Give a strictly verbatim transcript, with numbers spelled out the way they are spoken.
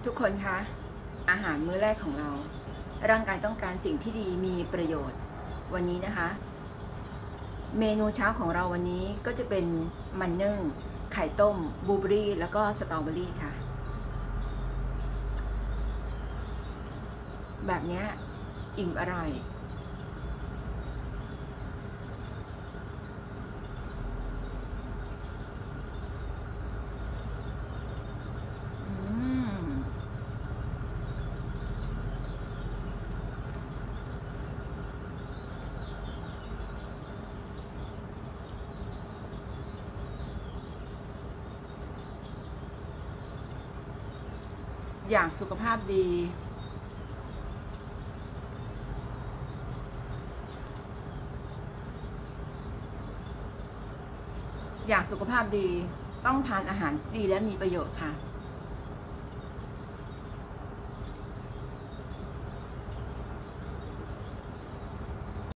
ทุกคนคะอาหารมื้อแรกของเราร่างกายต้องการสิ่งที่ดีมีประโยชน์วันนี้นะคะเมนูเช้าของเราวันนี้ก็จะเป็นมันนึ่งไข่ต้มบลูเบอรี่แล้วก็สตรอเบอรี่ค่ะแบบนี้อิ่มอร่อยอยากสุขภาพดี อยากสุขภาพดีต้องทานอาหารที่ดีและมีประโยชน์ค่ะ